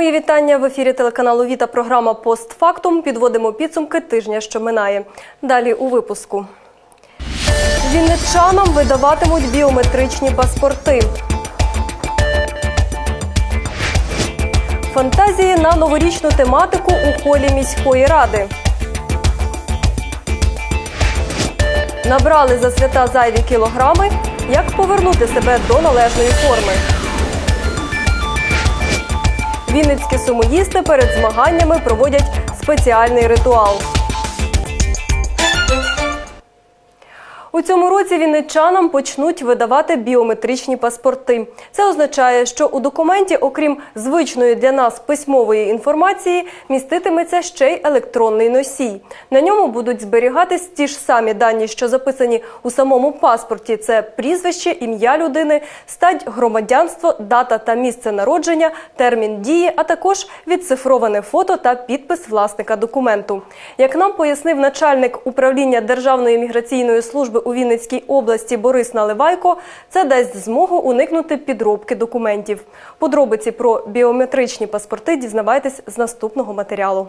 Мої вітання. В ефірі телеканалу «Віта» програма «Постфактум». Підводимо підсумки тижня, що минає. Далі у випуску. Вінничанам видаватимуть біометричні паспорти. Фантазії на новорічну тематику у холі міської ради. Набрали за свята зайві кілограми. Як повернути себе до належної форми? Вінницькі сумоїсти перед змаганнями проводять спеціальний ритуал. У цьому році вінничанам почнуть видавати біометричні паспорти. Це означає, що у документі, окрім звичної для нас письмової інформації, міститиметься ще й електронний носій. На ньому будуть зберігатись ті ж самі дані, що записані у самому паспорті. Це прізвище, ім'я людини, стать, громадянство, дата та місце народження, термін дії, а також відцифроване фото та підпис власника документу. Як нам пояснив начальник управління Державної міграційної служби у Вінницькій області Борис Наливайко, це дасть змогу уникнути підробки документів. Подробиці про біометричні паспорти дізнавайтесь з наступного матеріалу.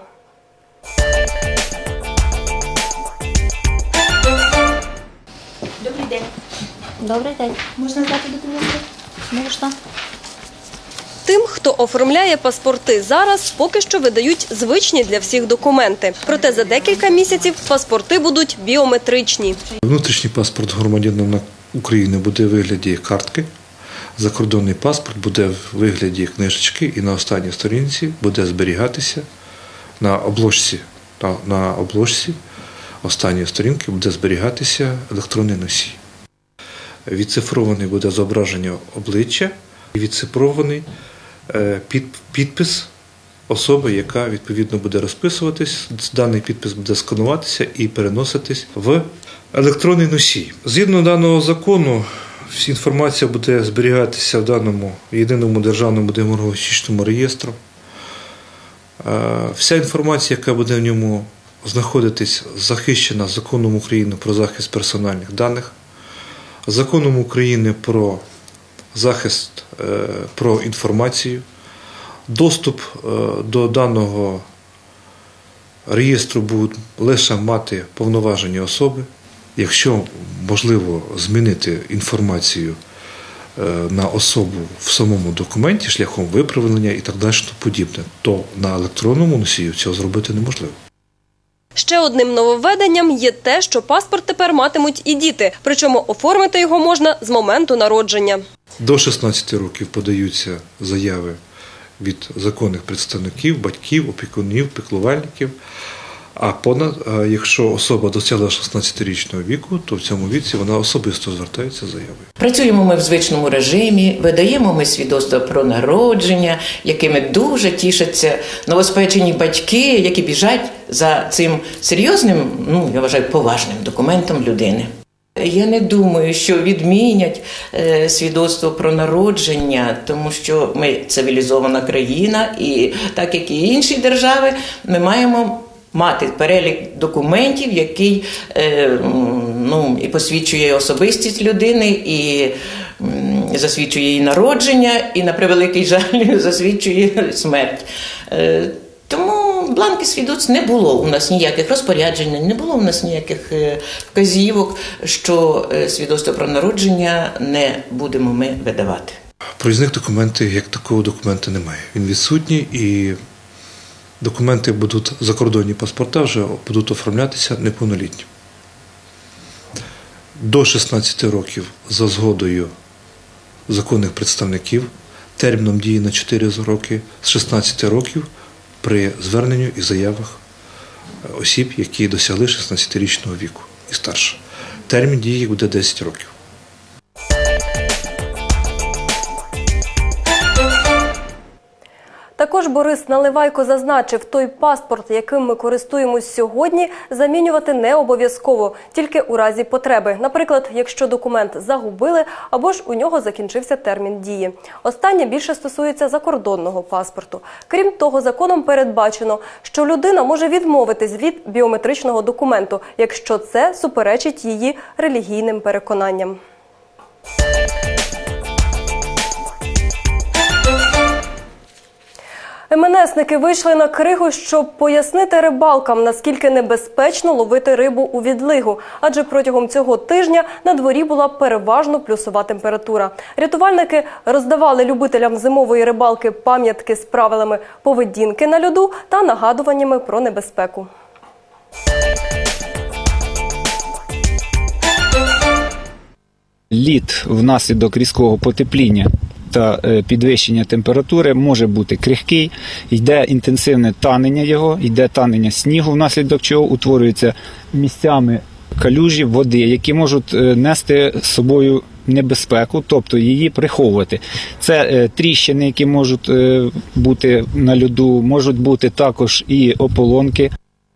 Добрий день. Добрий день. Можна здати документи? Можна. Тим, хто оформляє паспорти зараз, поки що видають звичні для всіх документи. Проте за декілька місяців паспорти будуть біометричні. Внутрішній паспорт громадянина України буде в вигляді картки, закордонний паспорт буде в вигляді книжечки і на останній сторінці буде зберігатися на обложці останньої сторінки буде зберігатися електронний носій. Відцифрований буде зображення обличчя і відцифрований підпис особи, яка відповідно буде розписуватись. Даний підпис буде скануватися і переноситись в електронний носій. Згідно даного закону, вся інформація буде зберігатися в даному єдиному державному демографічному реєстру. Вся інформація, яка буде в ньому знаходитись, захищена Законом України про захист персональних даних, Законом України про захист про інформацію. Доступ до даного реєстру будуть лише мати повноважені особи. Якщо можливо змінити інформацію на особу в самому документі шляхом виправлення і так далі подібне, то на електронному носію цього зробити неможливо. Ще одним нововведенням є те, що паспорт тепер матимуть і діти, причому оформити його можна з моменту народження. До 16 років подаються заяви від законних представників, батьків, опікунів, піклувальників. А якщо особа досягла 16-річного віку, то в цьому віці вона особисто звертається з заявою. Працюємо ми в звичному режимі, видаємо ми свідоцтва про народження, якими дуже тішаться новоспечені батьки, які біжать за цим серйозним, я вважаю, поважним документом людини. Я не думаю, що відмінять свідоцтво про народження, тому що ми цивілізована країна і так, як і інші держави, ми маємо мати перелік документів, який і посвідчує особистість людини, і засвідчує її народження, і, на превеликий жаль, засвідчує смерть. Тому бланки свідоцтв не було у нас ніяких розпоряджень, не було у нас ніяких вказівок, що свідоцтво про народження не будемо ми видавати. Проїзних документів, як такого документа немає. Він відсутній і документи будуть, закордонні паспорта вже будуть оформлятися неповнолітнім. До 16 років за згодою законних представників, терміном дії на 4 роки, з 16 років при зверненню і заявах осіб, які досягли 16-річного віку і старше. Термін дії буде 10 років. Також Борис Наливайко зазначив, той паспорт, яким ми користуємось сьогодні, замінювати не обов'язково, тільки у разі потреби. Наприклад, якщо документ загубили або ж у нього закінчився термін дії. Останнє більше стосується закордонного паспорту. Крім того, законом передбачено, що людина може відмовитись від біометричного документу, якщо це суперечить її релігійним переконанням. МНСники вийшли на кригу, щоб пояснити рибалкам, наскільки небезпечно ловити рибу у відлигу. Адже протягом цього тижня на дворі була переважно плюсова температура. Рятувальники роздавали любителям зимової рибалки пам'ятки з правилами поведінки на льоду та нагадуваннями про небезпеку. Лід внаслідок різкого потепління та підвищення температури може бути крихкий, йде інтенсивне танення його, йде танення снігу, внаслідок чого утворюються місцями калюжі води, які можуть нести з собою небезпеку, тобто її приховувати. Це тріщини, які можуть бути на льоду, можуть бути також і ополонки.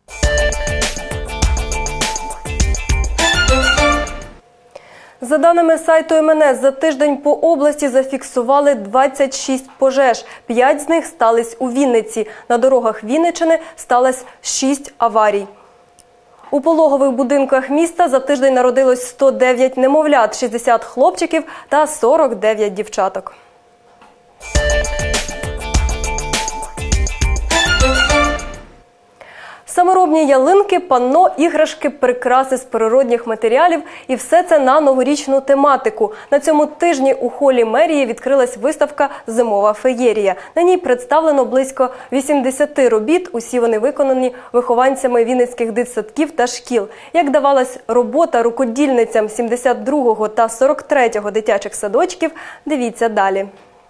За даними сайту МНС, за тиждень по області зафіксували 26 пожеж. 5 з них стались у Вінниці. На дорогах Вінниччини сталося 6 аварій. У пологових будинках міста за тиждень народилось 109 немовлят, 60 хлопчиків та 49 дівчаток. Саморобні ялинки, панно, іграшки, прикраси з природних матеріалів – і все це на новорічну тематику. На цьому тижні у холі мерії відкрилась виставка «Зимова феєрія». На ній представлено близько 80 робіт, усі вони виконані вихованцями вінницьких дитсадків та шкіл. Як давалась робота рукодільницям 72-го та 43-го дитячих садочків, дивіться далі.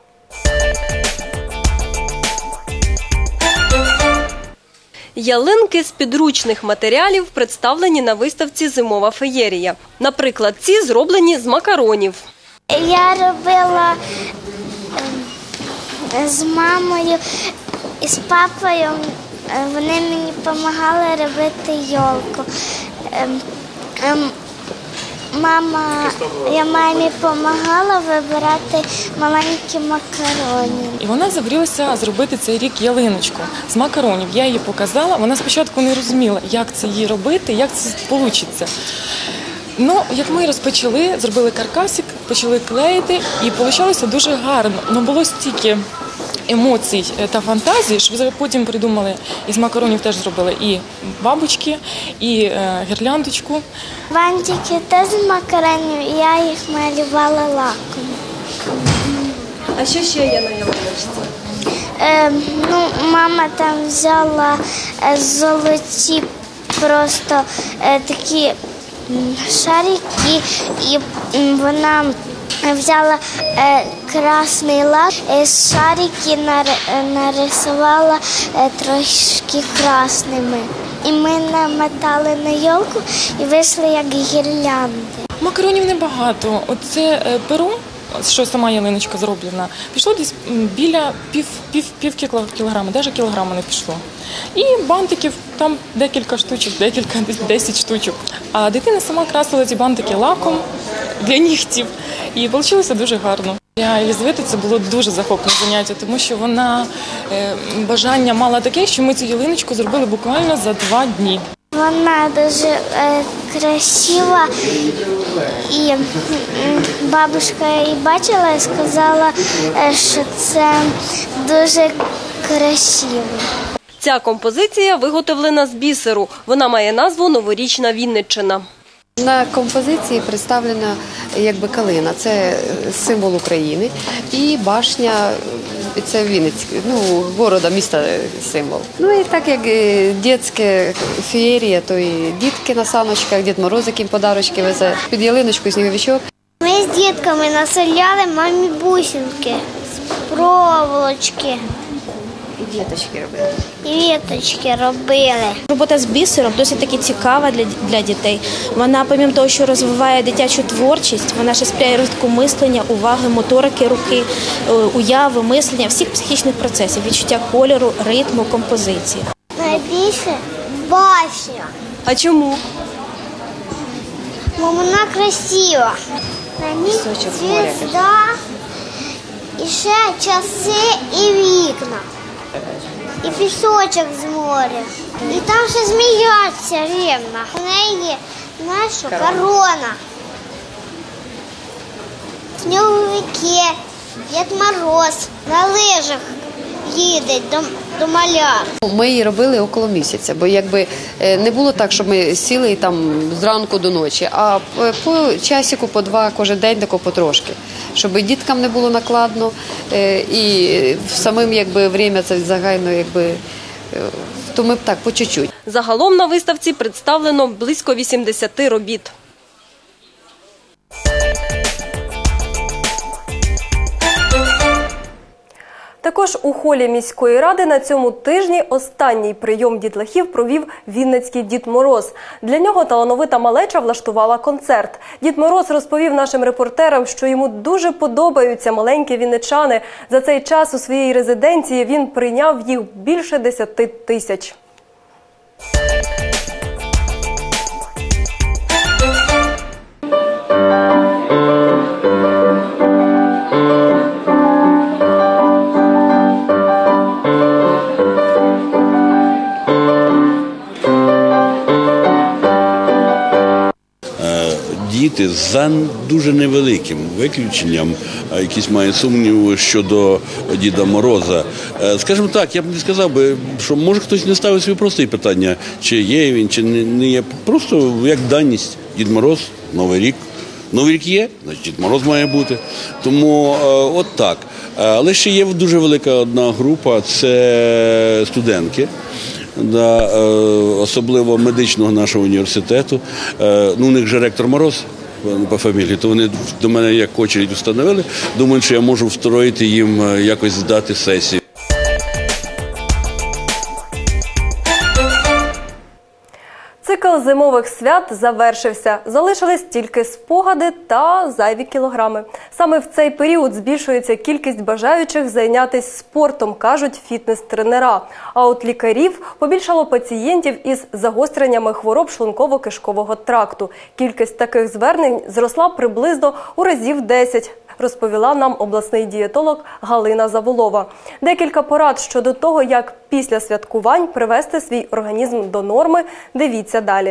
Ялинки з підручних матеріалів представлені на виставці «Зимова феєрія». Наприклад, ці зроблені з макаронів. Я робила з мамою і з папою. Вони мені допомагали робити йолку. Я мамі допомагала вибирати маленькі макарони. І вона загорілася зробити цей рік ялиночку з макаронів. Я їй показала, вона спочатку не розуміла, як це їй робити, як це вийде. Ну, як ми розпочали, зробили каркасик, почали клеїти, і вийшло дуже гарно. Ну, було стільки емоцій та фантазії, що потім придумали, із макаронів теж зробили і бабочки, і гірляндочку. Бантики теж з макаронів, я їх малювала лаком. А що ще є на ялиночці? Мама там взяла золоті просто такі шарики, і вона взяла красний лак, з шарики нарисувала трошки красними. І ми намотали на йолку і вийшли як гірлянди. Макаронів небагато. Оце перо, що сама ялиночка зроблена, пішло десь біля пів кілограма, навіть кілограма не пішло. І бантиків там декілька штучок, десь 10 штучок. А дитина сама красила ці бантики лаком для нігтів. І вийшло дуже гарно. Для Єлізавети це було дуже захопне заняття, тому що вона бажання мала таке, що ми цю ялиночку зробили буквально за 2 дні. Вона дуже красива, і бабушка її бачила і сказала, що це дуже красиво. Ця композиція виготовлена з бісеру. Вона має назву «Новорічна Вінниччина». На композиції представлена якби калина, це символ України, і башня, це Вінницький, города, міста символ. Ну і так як дитяча феєрія, то і дітки на саночках, Дід Мороз, яким подарочки везе, під ялиночку сніговичок. Ми з дітками насоляли мамі бусинки з проволочки. І діточки робили. І віточки робили. Робота з бісером досить таки цікава для дітей. Вона, помім того, що розвиває дитячу творчість, вона ще сприяє розвитку мислення, уваги, моторики руки, уяви, мислення, всіх психічних процесів, відчуття кольору, ритму, композиції. Найбільше башня. А чому? Бо вона красива. На ній звізда, і ще часи і вікна. І пісочок з моря. І там ще зміється рівна. У неї наша корона. Сніговики, Дід Мороз на лижах їде до маляр. Ми її робили около місяця, бо якби не було так, щоб ми сіли там зранку до ночі, а по часику, по два кожен день тако потрошки, щоб і діткам не було накладно, і самим якби время це загально якби, то ми б так по чуть-чуть. Загалом на виставці представлено близько 80 робіт. Також у холі міської ради на цьому тижні останній прийом дітлахів провів вінницький Дід Мороз. Для нього талановита малеча влаштувала концерт. Дід Мороз розповів нашим репортерам, що йому дуже подобаються маленькі вінничани. За цей час у своїй резиденції він прийняв їх більше 10 тисяч. Діти за дуже невеликим виключенням, якісь мають сумніви щодо Діда Мороза. Скажімо так, я б не сказав би, що може хтось не ставить собі прості питання, чи є він, чи не є. Просто як даність. Дід Мороз, Новий рік. Новий рік є, значить Дід Мороз має бути. Тому от так. Але ще є дуже велика одна група, це студентки. Особливо медичного нашого університету. У них же ректор Мороз по фамілії, то вони до мене як очередь встановили. Думаю, що я можу встроїти їм якось здати сесію. Цикл зимових свят завершився. Залишились тільки спогади та зайві кілограми. Саме в цей період збільшується кількість бажаючих зайнятися спортом, кажуть фітнес-тренера. А от лікарів побільшало пацієнтів із загостреннями хвороб шлунково-кишкового тракту. Кількість таких звернень зросла приблизно у разів 10. Розповіла нам обласний дієтолог Галина Заволова. Декілька порад щодо того, як після святкувань привести свій організм до норми, дивіться далі.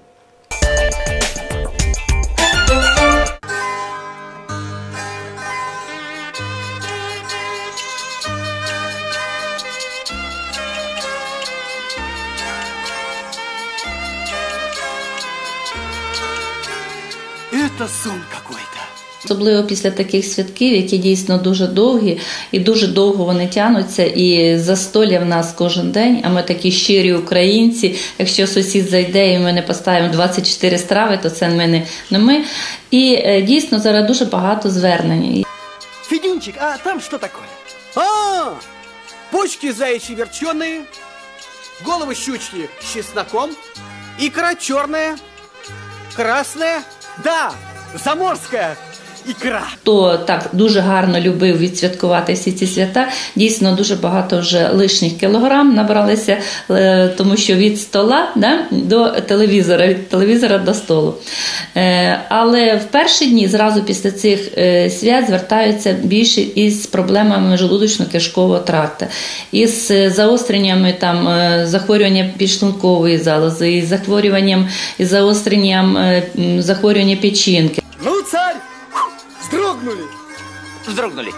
Это сон какой-то. Особливо після таких святків, які дійсно дуже довгі, і дуже довго вони тягнуться, і застолля в нас кожен день, а ми такі щирі українці, якщо сусід зайде і ми не поставимо 24 страви, то це ми не ми. І дійсно зараз дуже багато звернень. Федюнчик, а там что такое? А, почки заячьи верченые, головы щучьи с чесноком, икра черная, красная, да, заморская. Ікра. Хто так дуже гарно любив відсвяткувати всі ці свята, дійсно дуже багато вже лишніх кілограм набралися, тому що від стола до телевізора, від телевізора до столу. Але в перші дні, зразу після цих свят, звертаються більше із проблемами желудочно-кишкового тракту, із заостреннями захворювання підшлункової залози, із захворюванням, із заостренням захворювання печінки. Ну, царь! Вздрогнули.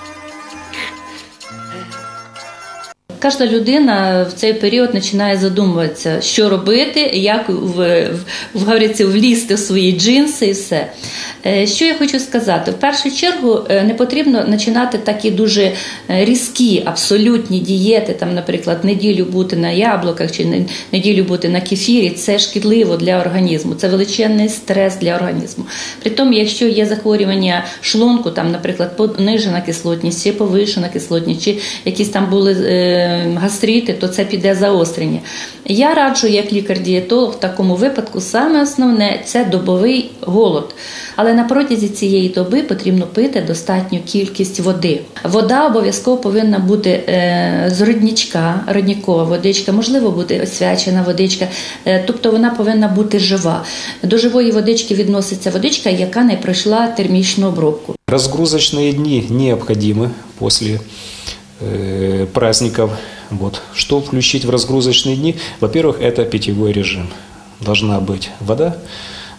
Кожна людина в цей період починає задумуватися, що робити, як влізти в свої джинси і все. Що я хочу сказати? В першу чергу не потрібно починати такі дуже різкі, абсолютні дієти, наприклад, неділю бути на яблуках чи неділю бути на кефірі. Це шкідливо для організму, це величезний стрес для організму. Притом, якщо є захворювання шлунку, наприклад, понижена кислотність, чи повишена кислотність, чи якісь там були гастрити, то це піде заострення. Я раджу, як лікар-дієтолог, в такому випадку саме основне – це добовий голод. Але на протязі цієї доби потрібно пити достатню кількість води. Вода обов'язково повинна бути з родничка, родникова водичка, можливо бути освячена водичка, тобто вона повинна бути жива. До живої водички відноситься водичка, яка не пройшла термічну обробку. Разгрузочные дни необходимы после праздников. Что включить в разгрузочные дни? Во-первых, это питьевой режим. Должна быть вода,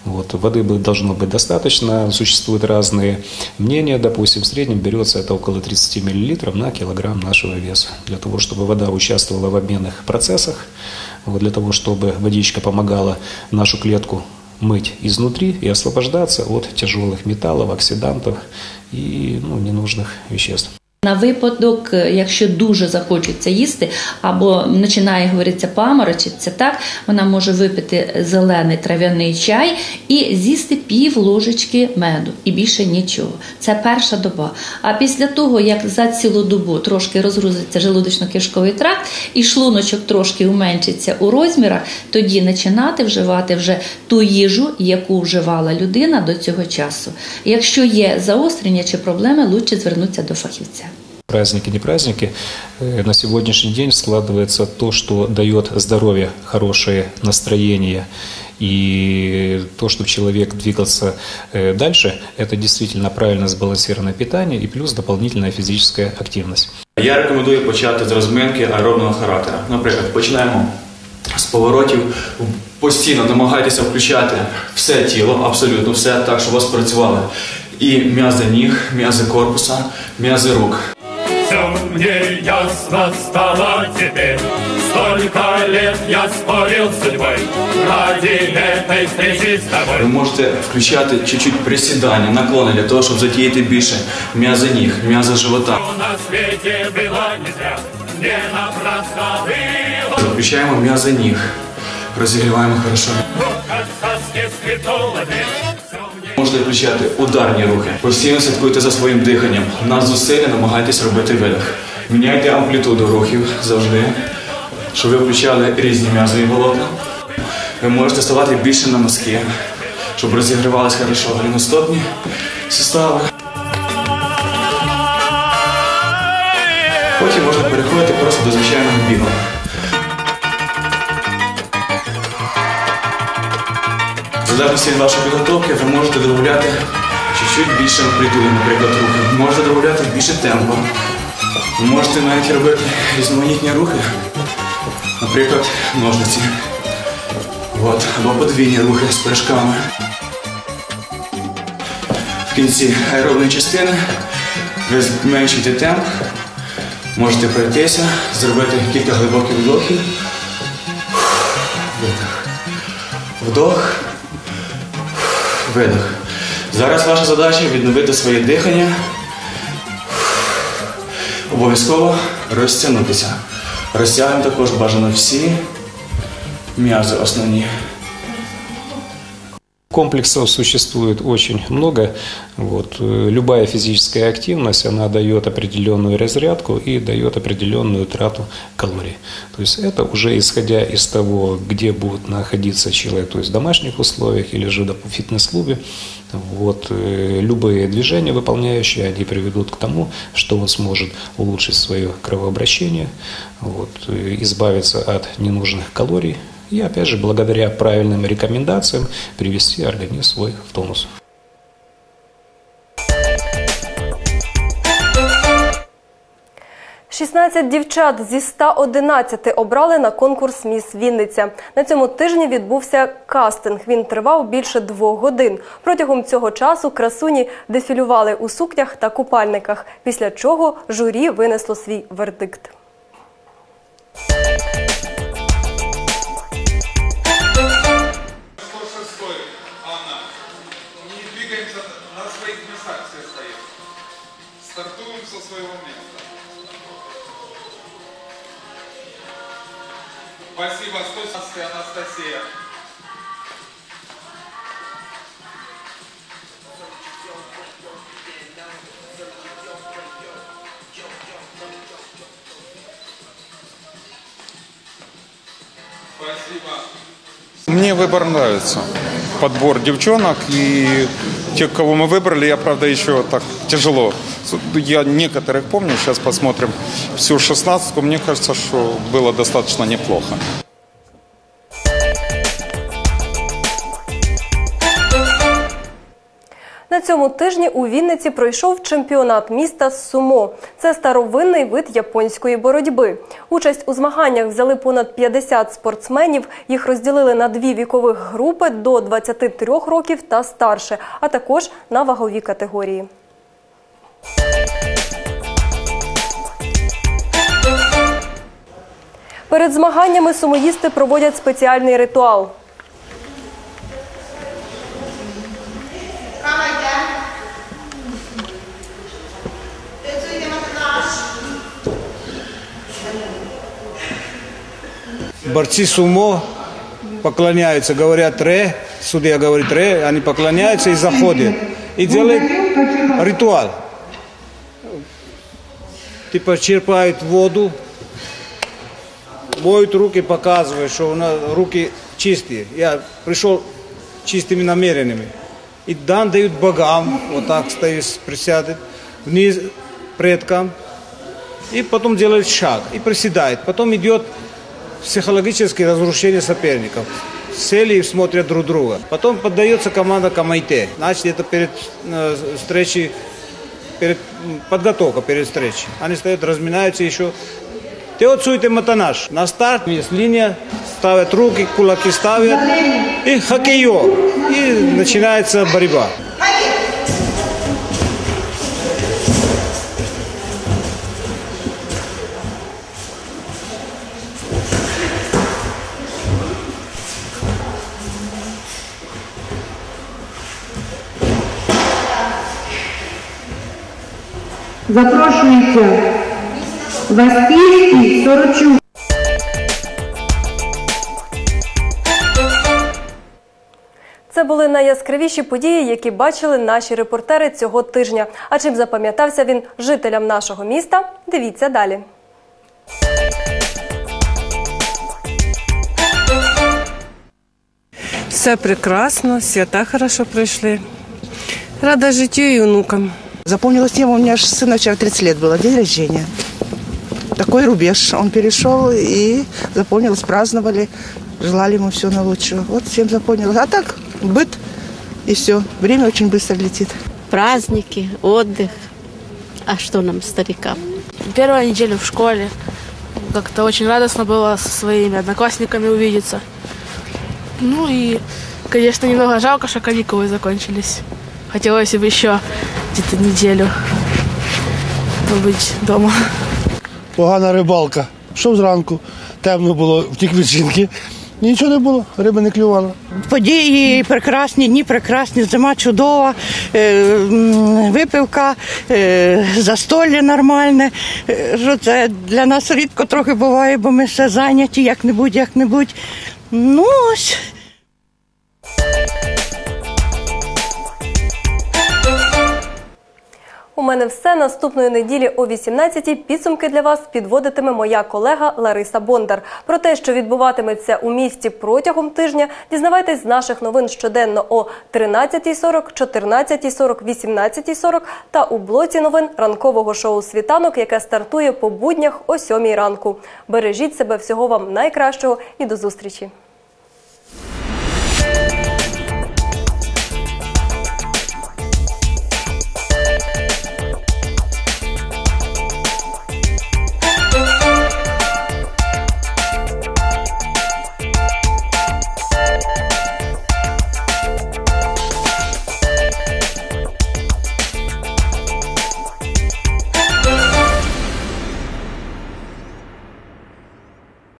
Вот, воды должно быть достаточно, существуют разные мнения, допустим, в среднем берется это около 30 мл на килограмм нашего веса, для того, чтобы вода участвовала в обменных процессах, вот, для того, чтобы водичка помогала нашу клетку мыть изнутри и освобождаться от тяжелых металлов, оксидантов и ненужных веществ. На випадок, якщо дуже захочеться їсти, або починає, говориться, паморочитися, так, вона може випити зелений трав'яний чай і з'їсти пів ложечки меду, і більше нічого. Це перша доба. А після того, як за цілу добу трошки розгрузиться желудочно-кишковий тракт і шлуночок трошки уменшиться у розмірах, тоді починати вживати вже ту їжу, яку вживала людина до цього часу. Якщо є заострення чи проблеми, краще звернутися до фахівця. Праздники, не праздники, на сегодняшний день складывается то, что дает здоровье, хорошее настроение и то, чтобы человек двигался дальше, это действительно правильно сбалансированное питание и плюс дополнительная физическая активность. Я рекомендую почати з розминки аеробного характеру. Наприклад, починаємо з поворотів, постійно намагайтеся включати все тіло, абсолютно все, так, щоб у вас працювали і м'язи ніг, м'язи корпуса, м'язи рук. Все мне ясно стало теперь. Столько лет я спорил с судьбой ради этой встречи с тобой. Ви можете включати чуть-чуть присідання, наклони для того, щоб задіяти більше м'язи ніг, м'язи живота. На свете было не зря, не напрасно было. Включаємо м'язи ніг, розігріваємо хорошо. Можете включати ударні рухи. Постійно слідкуйте за своїм диханням. На зусилля намагайтесь робити видих. Міняйте амплітуду рухів завжди, щоб ви включали різні м'язові волокна. Ви можете ставати більше на носки, щоб розігрівалися хорошо голеностопні сустави. Потім можна переходити просто до звичайного бігу. В залежності від вашої підготовки ви можете додати чуть-чуть більше амплітуди, наприклад, рухів. Можете додати більше темпу. Ви можете навіть робити різноманітні рухи, наприклад, ножниці. Або подвійні рухи з прыжками. В кінці аеробної частини ви зменшуєте темп, можете пройтися, зробити кілька глибоких вдохів. Видих. Вдох. Видих. Зараз ваша задача відновити своє дихання. Обов'язково розтягнутися. Розтягуємо також бажано всі м'язи основні. Комплексов существует очень много. Любая физическая активность, она дает определенную разрядку и дает определенную трату калорий. То есть это уже исходя из того, где будет находиться человек, то есть в домашних условиях или же в фитнес-клубе. Любые движения выполняющие, они приведут к тому, что он сможет улучшить свое кровообращение, избавиться от ненужных калорий. И, опять же, благодаря правильным рекомендациям привести организм свой в тонус. – 16 дівчат зі 111 обрали на конкурс «Міс Вінниця». На цьому тижні відбувся кастинг. Він тривав більше 2 годин. Протягом цього часу красуні дефілювали у сукнях та купальниках, після чого журі винесло свій вердикт. Стартуем со своего места. Спасибо, 117 Анастасия. Спасибо. Мне выбор нравится. Подбор девчонок и тех, кого мы выбрали, я, правда, еще так тяжело. Я некоторых помню, сейчас посмотрим всю 16-ку. Мне кажется, что было достаточно неплохо. На цьому тижні у Вінниці пройшов чемпіонат міста з сумо. Це старовинний вид японської боротьби. Участь у змаганнях взяли понад 50 спортсменів. Їх розділили на 2 вікових групи до 23 років та старше, а також на вагові категорії. Перед змаганнями сумоїсти проводять спеціальний ритуал. Борцы сумо поклоняются, говорят «ре», судья говорит «ре», они поклоняются и заходят. И делают ритуал. Типа черпают воду, моют руки, показывают, что у нас руки чистые. Я пришел чистыми намерениями. И дан дают богам, вот так стоит, присядет, вниз предкам. И потом делает шаг и приседает. Потом идет психологическое разрушение соперников. Сели и смотрят друг друга. Потом поддается команда камайте. Значит, это перед встречей, подготовка перед встречей. Они стоят, разминаются еще. Те отсуйте матанаш. На старт есть линия, ставят руки, кулаки ставят. И хоккейо. И начинается борьба. Запрошується Васильський, Сорочук. Це були найяскравіші події, які бачили наші репортери цього тижня. А чим запам'ятався він жителям нашого міста? Дивіться далі. Все прекрасно, свята хорошо пройшли. Рада життю и внукам. Запомнилась тема, у меня же сына вчера 30 лет было, день рождения. Такой рубеж он перешел, и запомнилось, праздновали, желали ему всего наилучшего. Вот всем запомнилось. А так, быт и все. Время очень быстро летит. Праздники, отдых. А что нам, старикам? Первая неделя в школе. Как-то очень радостно было со своими одноклассниками увидеться. Ну и, конечно, немного жалко, что каникулы закончились. Хотелось бы еще где-то неделю побыть дома. Погана рибалка. Йшов зранку, темно було, втік від жінки. Нічого не було, риба не клювала. Події прекрасні, дні прекрасні, зима чудова, випивка, застолля нормальне. Що це для нас рідко трохи буває, бо ми все зайняті, як-небудь. Ну ось. У мене все. Наступної неділі о 18-й підсумки для вас підводитиме моя колега Лариса Бондар. Про те, що відбуватиметься у місті протягом тижня, дізнавайтесь з наших новин щоденно о 13:40, 14:40, 18:40 та у блоці новин ранкового шоу «Світанок», яке стартує по буднях о 7-й ранку. Бережіть себе, всього вам найкращого і до зустрічі!